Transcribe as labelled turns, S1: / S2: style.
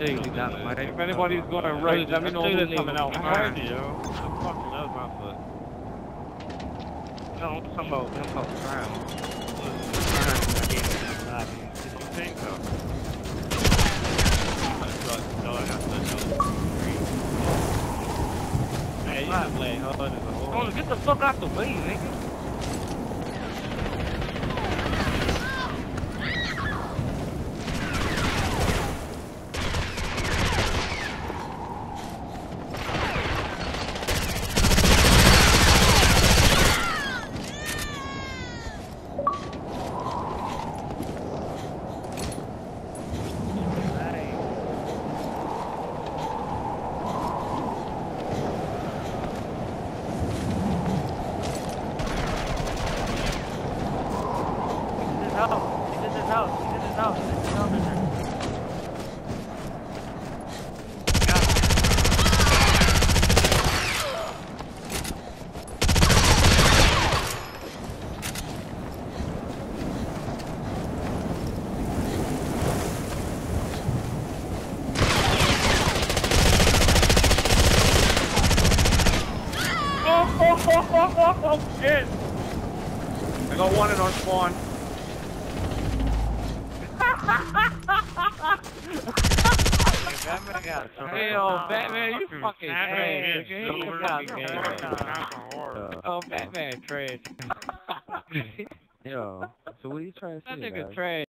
S1: stealing dynamite.
S2: If anybody's going to race, let me know who's coming out first.
S1: Yo. What the fuck? That was my foot. No, I'm talking about Crown. Did you think so? Hey, you just play hard as a whole. Get the fuck out the way, nigga. Oh shit! I got one in on spawn. Batman got some. Hey, yo, Batman, you fucking trash. Oh, Batman trash.
S3: Yo, so what are you trying to say?
S1: That nigga trash.